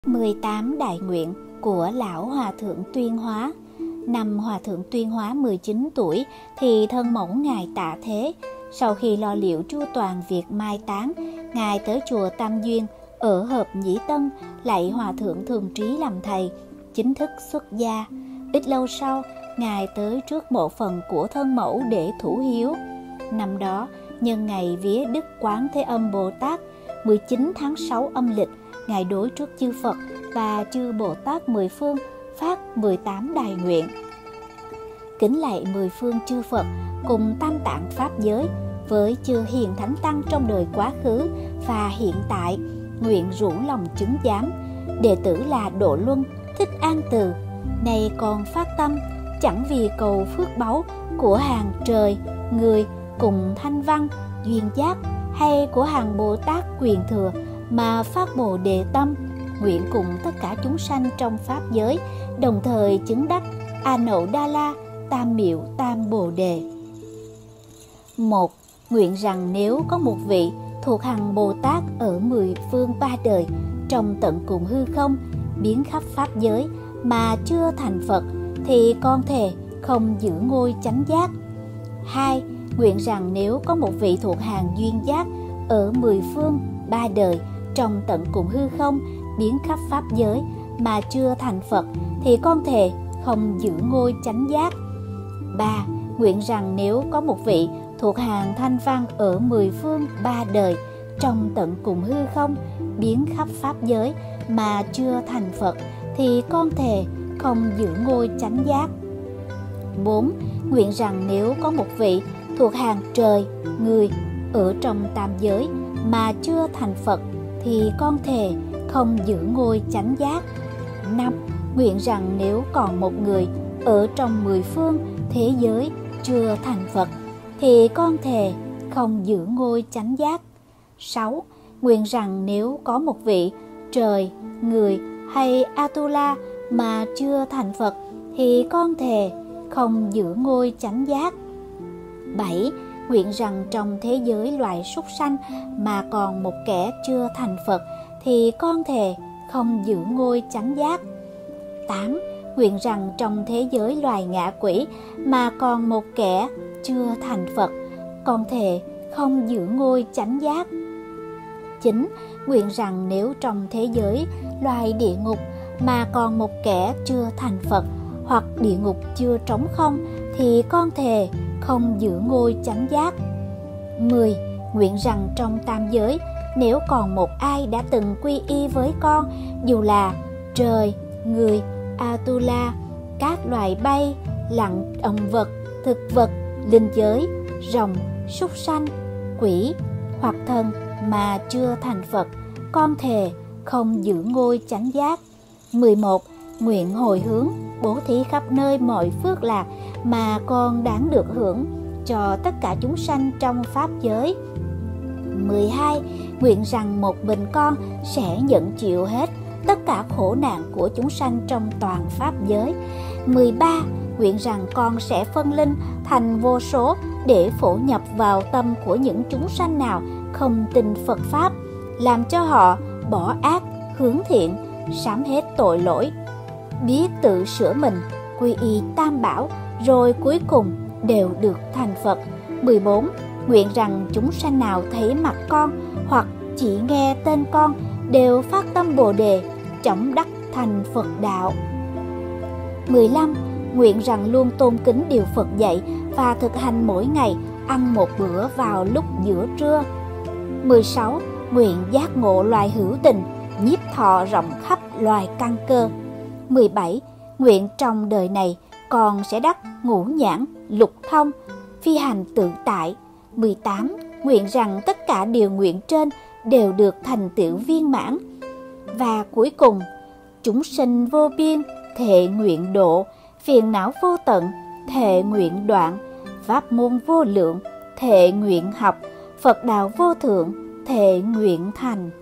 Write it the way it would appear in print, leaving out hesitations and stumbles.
18 đại nguyện của Lão Hòa Thượng Tuyên Hóa. Năm Hòa Thượng Tuyên Hóa 19 tuổi thì thân mẫu Ngài tạ thế. Sau khi lo liệu chu toàn việc mai táng, Ngài tới chùa Tam Duyên ở Hợp Nhĩ Tân lạy Hòa Thượng Thường Trí làm thầy, chính thức xuất gia. Ít lâu sau, Ngài tới trước mộ phần của thân mẫu để thủ hiếu. Năm đó, nhân ngày vía Đức Quán Thế Âm Bồ Tát, 19 tháng 6 âm lịch, Ngài đối trước chư Phật và chư Bồ Tát mười phương phát 18 đại nguyện. Kính lạy mười phương chư Phật cùng tam tạng pháp giới với chư hiền thánh tăng trong đời quá khứ và hiện tại, nguyện rủ lòng chứng giám. Đệ tử là Độ Luân, Thích An Từ, này còn phát tâm chẳng vì cầu phước báu của hàng trời, người cùng thanh văn, duyên giác hay của hàng Bồ Tát quyền thừa mà phát Bồ Đề tâm, nguyện cùng tất cả chúng sanh trong pháp giới đồng thời chứng đắc A Nậu Đa La Tam Miệu Tam Bồ Đề. 1. Nguyện rằng nếu có một vị thuộc hàng Bồ Tát ở mười phương ba đời trong tận cùng hư không biến khắp pháp giới mà chưa thành Phật thì con thề không giữ ngôi chánh giác. 2. Nguyện rằng nếu có một vị thuộc hàng duyên giác ở mười phương ba đời trong tận cùng hư không biến khắp pháp giới mà chưa thành Phật thì con thề không giữ ngôi chánh giác. 3. Nguyện rằng nếu có một vị thuộc hàng thanh văn ở mười phương ba đời trong tận cùng hư không biến khắp pháp giới mà chưa thành Phật thì con thề không giữ ngôi chánh giác. 4. Nguyện rằng nếu có một vị thuộc hàng trời, người ở trong tam giới mà chưa thành Phật thì con thề không giữ ngôi chánh giác. 5. Nguyện rằng nếu còn một người ở trong mười phương thế giới chưa thành Phật thì con thề không giữ ngôi chánh giác. 6. Nguyện rằng nếu có một vị trời, người hay Atula mà chưa thành Phật thì con thề không giữ ngôi chánh giác. 7. Nguyện rằng trong thế giới loài súc sanh mà còn một kẻ chưa thành Phật thì con thề không giữ ngôi chánh giác. 8. Nguyện rằng trong thế giới loài ngạ quỷ mà còn một kẻ chưa thành Phật, con thề không giữ ngôi chánh giác. 9. Nguyện rằng nếu trong thế giới loài địa ngục mà còn một kẻ chưa thành Phật hoặc địa ngục chưa trống không thì con thề không giữ ngôi chánh giác. 10. Nguyện rằng trong tam giới nếu còn một ai đã từng quy y với con, dù là trời, người, Atula, các loài bay, lặng động vật, thực vật, linh giới, rồng, súc sanh, quỷ hoặc thần mà chưa thành Phật, con thề không giữ ngôi chánh giác. 11. Nguyện hồi hướng bố thí khắp nơi mọi phước lạc mà con đáng được hưởng cho tất cả chúng sanh trong pháp giới. 12. Nguyện rằng một mình con sẽ nhận chịu hết tất cả khổ nạn của chúng sanh trong toàn pháp giới. 13. Nguyện rằng con sẽ phân linh thành vô số để phổ nhập vào tâm của những chúng sanh nào không tin Phật Pháp, làm cho họ bỏ ác, hướng thiện, sám hết tội lỗi, biết tự sửa mình, quy y Tam Bảo, rồi cuối cùng đều được thành Phật. 14. Nguyện rằng chúng sanh nào thấy mặt con hoặc chỉ nghe tên con đều phát tâm Bồ Đề, chóng đắc thành Phật đạo. 15. Nguyện rằng luôn tôn kính điều Phật dạy và thực hành mỗi ngày ăn một bữa vào lúc giữa trưa. 16. Nguyện giác ngộ loài hữu tình, nhiếp thọ rộng khắp loài căn cơ. 17. Nguyện trong đời này còn sẽ đắc ngũ nhãn, lục thông, phi hành tự tại. 18. Nguyện rằng tất cả điều nguyện trên đều được thành tựu viên mãn. Và cuối cùng, chúng sinh vô biên, thệ nguyện độ, phiền não vô tận, thệ nguyện đoạn, pháp môn vô lượng, thệ nguyện học, Phật đạo vô thượng, thệ nguyện thành.